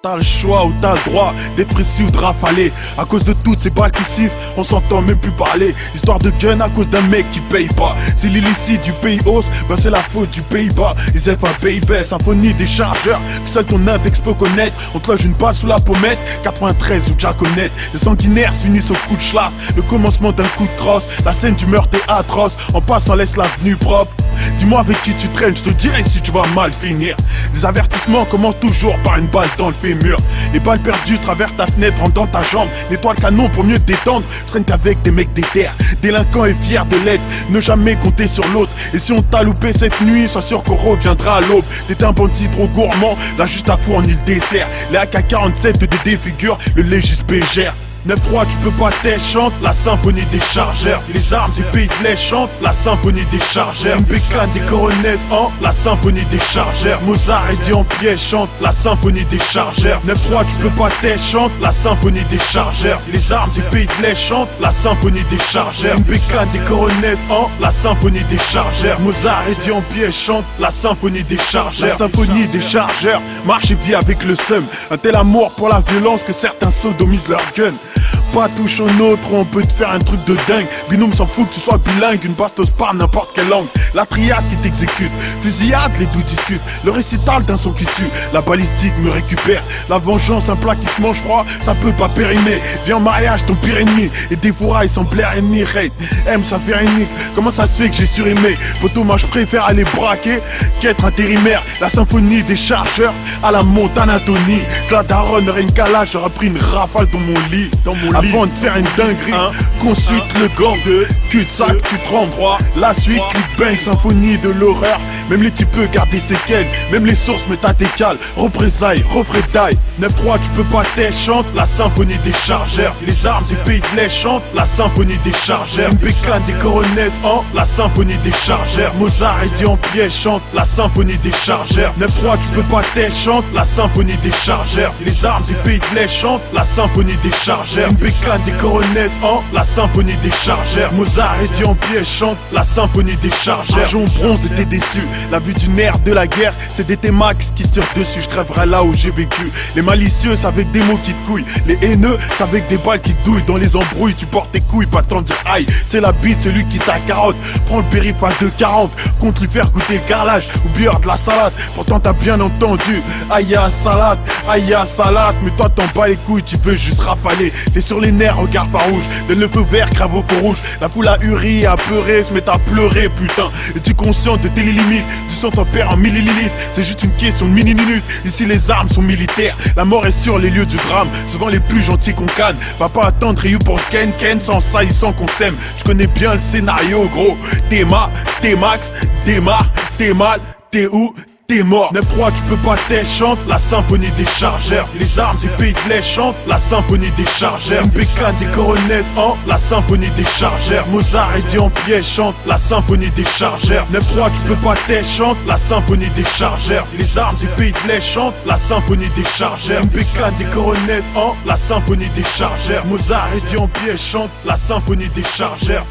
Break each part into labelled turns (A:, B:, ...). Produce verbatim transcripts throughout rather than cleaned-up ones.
A: T'as le choix ou t'as le droit d'être précis ou de rafaler. À cause de toutes ces balles qui sifflent, on s'entend même plus parler. Histoire de gun à cause d'un mec qui paye pas. Si l'illicite du pays hausse, bah c'est la faute du Pays-Bas. Ils F un pays baisse, symphonie des chargeurs que seul ton index peut connaître. On te loge une balle sous la pommette, quatre-vingt-treize ou Jaconette. Les sanguinaires se finissent au coup de chlasse, le commencement d'un coup de crosse. La scène du meurtre est atroce, en passant laisse l'avenue propre. Dis-moi avec qui tu traînes, je te dirai si tu vas mal finir. Des avertissements commencent toujours par une balle dans le fémur. Les balles perdues traversent ta fenêtre, rentrent dans ta jambe. Nettoie le canon pour mieux te détendre. Je traîne qu'avec des mecs déter, délinquants et fiers de l'être. Ne jamais compter sur l'autre. Et si on t'a loupé cette nuit, sois sûr qu'on reviendra à l'aube. T'étais un bandit trop gourmand, là juste à fournir le dessert. Les A K quarante-sept te défigurent, le légis bégère. neuf trois, tu peux pas t'aider, chante la symphonie des chargeurs. Les armes du pays de l'Est chantent la symphonie des chargeurs. Une bécane des coronaises en la symphonie des chargeurs. Mozart et Dion piège chante la symphonie des chargeurs. neuf trois, tu peux pas t'aider, chante la symphonie des chargeurs. Les armes du pays de l'Est chantent la symphonie des chargeurs. Une bécane des coronaises en la symphonie des chargeurs. Mozart et Dion piège chante la symphonie des chargeurs. La symphonie des chargeurs marche et vit avec le seum. Un tel amour pour la violence que certains sodomisent leur gun. Pas touche un autre, on peut te faire un truc de dingue. Binôme s'en fout que tu sois bilingue, une bastos par n'importe quelle langue. La triade qui t'exécute, fusillade, les doux discutent. Le récital d'un son qui tue, la balistique me récupère. La vengeance, un plat qui se mange froid, ça peut pas périmer. Viens en mariage, ton pire ennemi, et des fourrailles sans plaire ennemi. Raid, aime sa pérennique, comment ça se fait que j'ai surimé? Poto, moi je préfère aller braquer qu'être intérimaire. La symphonie des chargeurs à la Montana Tony. La daronne aurait une calage, j'aurais pris une rafale dans mon lit. Dans mon lit. Avant de faire une dinguerie, hein, consulte hein, le gang de cul-de-sac, tu te rends droit. La suite, clickbang, symphonie de l'horreur. Même les types peuvent garder séquelles, même les sources mettent à tes cales. Représailles, refrétailles. neuf trois, tu peux pas t'aider, chante la symphonie des chargeurs. Les armes du pays de l'Est chantent la symphonie des chargeurs. Une bécane des coronaises en la symphonie des chargeurs. Mozart et Dion piège chante la symphonie des chargeurs. neuf trois, tu peux pas t'aider, chante la symphonie des chargeurs. Les armes du pays de l'Est chantent la symphonie des chargeurs. Une bécane des coronaises en la symphonie des chargeurs. Mozart et Dion piège chante la symphonie des chargeurs. Argent bronze était déçu, la vue du nerf de la guerre, c'est des T-Max qui tirent dessus. Je crèverai là où j'ai vécu. Les malicieux, c'est avec des mots qui te couillent. Les haineux, c'est avec des balles qui te douillent. Dans les embrouilles, tu portes tes couilles, pas tant dire aïe. C'est la bite, celui qui t'a carotte. Prends le périph' à deux quarante, compte lui faire goûter le carrelage ou buveur de la salade. Pourtant t'as bien entendu, aïe à salade, aïe à salade. Mais toi t'en bats les couilles, tu veux juste rafaler. T'es sur les nerfs, regarde farouche. Donne le feu vert, crave au feu rouge. La foule a huré, a pleuré, se met à pleurer, putain. Es-tu conscient de tes limites? Du sang t'en perds en millilitres. C'est juste une question de mini-minutes. Ici les armes sont militaires. La mort est sur les lieux du drame. Souvent les plus gentils qu'on canne. Va pas attendre Ryu pour Ken Ken sans ça ils sans qu'on s'aime. Je connais bien le scénario gros. T'es ma, t'es max, t'es mar, t'es mal, t'es où? T'es mort. neuf trois, tu peux pas t'aider, chante la symphonie des chargeurs. Les armes du pays de l'Est chantent la symphonie des chargeurs. Une bécane des coronaises en la symphonie des chargeurs. Mozart et Dion piège chante la symphonie des chargeurs. neuf trois, tu peux pas t'aider, chante la symphonie des chargeurs. Les armes du pays de l'Est chantent la symphonie des chargeurs. Une bécane des coronaises en la symphonie des chargeurs. Mozart et Dion piège chante la symphonie des chargeurs.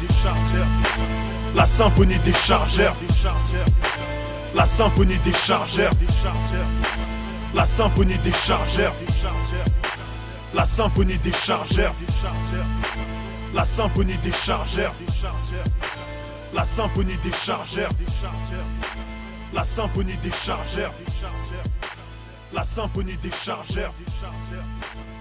A: La symphonie des chargeurs. La symphonie des chargeurs. La symphonie des chargeurs. La symphonie des chargeurs. La symphonie des chargeurs. La symphonie des chargeurs. La symphonie des chargeurs. La symphonie des chargeurs.